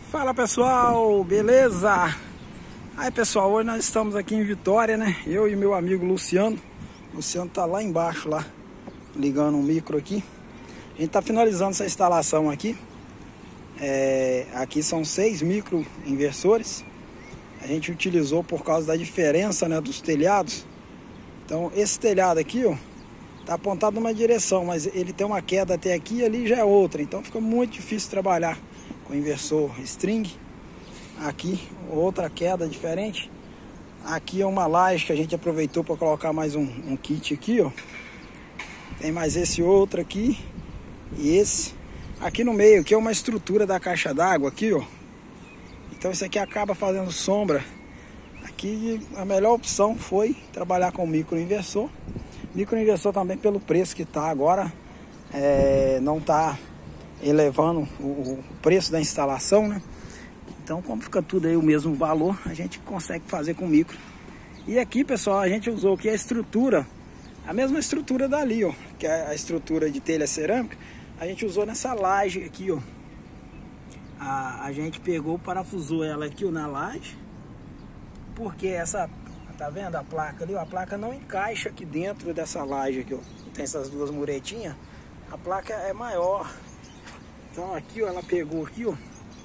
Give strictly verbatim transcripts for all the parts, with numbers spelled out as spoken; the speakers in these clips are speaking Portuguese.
Fala pessoal, beleza? Aí pessoal, hoje nós estamos aqui em Vitória, né? Eu e meu amigo Luciano. O Luciano tá lá embaixo, lá, ligando um micro aqui. A gente tá finalizando essa instalação aqui. É, aqui são seis micro inversores. A gente utilizou por causa da diferença, né, dos telhados. Então esse telhado aqui, ó, tá apontado numa direção, mas ele tem uma queda até aqui e ali já é outra. Então fica muito difícil trabalhar com inversor string. Aqui outra queda diferente. Aqui é uma laje que a gente aproveitou para colocar mais um, um kit aqui, ó. Tem mais esse outro aqui e esse aqui no meio, que é uma estrutura da caixa d'água aqui, ó. Então isso aqui acaba fazendo sombra. Aqui a melhor opção foi trabalhar com microinversor. Microinversor também, pelo preço que tá agora, é, não tá elevando o, o preço da instalação, né? Então, como fica tudo aí o mesmo valor, a gente consegue fazer com micro. E aqui, pessoal, a gente usou aqui a estrutura, a mesma estrutura dali, ó, que é a estrutura de telha cerâmica. A gente usou nessa laje aqui, ó. A, a gente pegou, parafusou ela aqui, ó, na laje, porque essa, tá vendo a placa ali, ó, a placa não encaixa aqui dentro dessa laje aqui, ó. Tem essas duas muretinhas, a placa é maior. Então aqui, ó, ela pegou aqui, ó,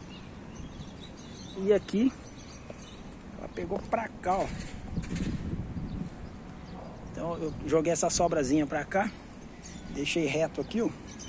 e aqui ela pegou pra cá, ó. Então eu joguei essa sobrazinha pra cá, deixei reto aqui, ó,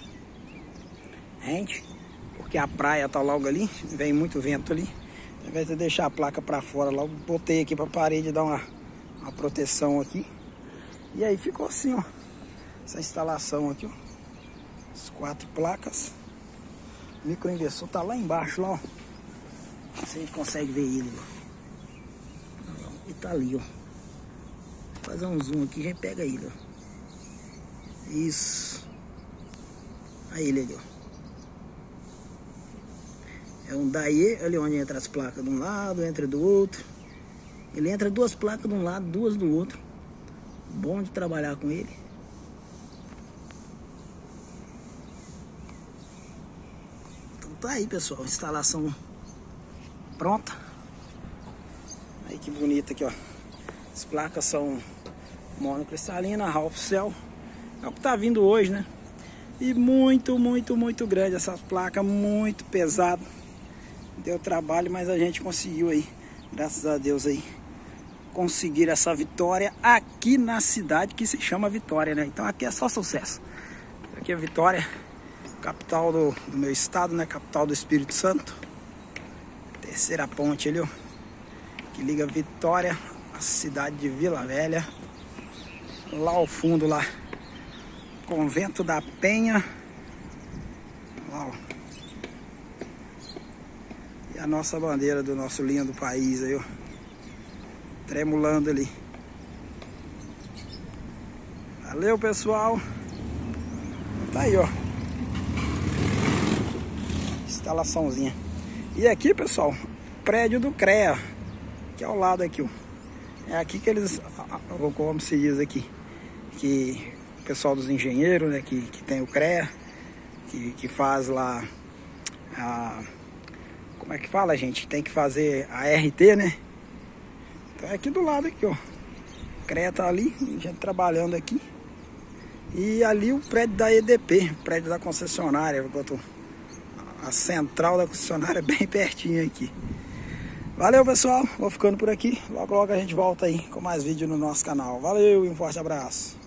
rente, porque a praia tá logo ali, vem muito vento ali. Ao invés de deixar a placa pra fora, logo botei aqui pra parede dar uma, uma proteção aqui. E aí ficou assim, ó, essa instalação aqui, ó, as quatro placas. O microinversor tá lá embaixo, lá, ó. Se a gente consegue ver ele, ó. E tá ali, ó. Vou fazer um zoom aqui, a gente pega ele, ó. Isso. Aí ele ali, ó. É um daí, ali onde entra as placas de um lado, entra do outro. Ele entra duas placas de um lado, duas do outro. Bom de trabalhar com ele. Então tá aí, pessoal, instalação pronta. Aí que bonita aqui, ó. As placas são monocristalina, half cell. É o que tá vindo hoje, né? E muito, muito, muito grande. Essas placas muito pesadas. Deu trabalho, mas a gente conseguiu aí, graças a Deus aí, conseguir essa vitória aqui na cidade que se chama Vitória, né? Então aqui é só sucesso. Aqui é Vitória, capital do, do meu estado, né? Capital do Espírito Santo. Terceira ponte ali, ó, que liga Vitória à cidade de Vila Velha. Lá ao fundo, lá, Convento da Penha. Lá, ó. E a nossa bandeira do nosso lindo país aí, ó, tremulando ali. Valeu, pessoal. Tá aí, ó, instalaçãozinha. E aqui, pessoal, prédio do CREA, que é ao lado aqui, ó. É aqui que eles, como se diz aqui, que o pessoal dos engenheiros, né, que, que tem o CREA, que, que faz lá a... Como é que fala, gente? Tem que fazer a R T, né? Então é aqui do lado aqui, ó. O CREA tá ali, gente trabalhando aqui. E ali o prédio da E D P, o prédio da concessionária. A central da concessionária é bem pertinho aqui. Valeu, pessoal. Vou ficando por aqui. Logo, logo a gente volta aí com mais vídeo no nosso canal. Valeu e um forte abraço.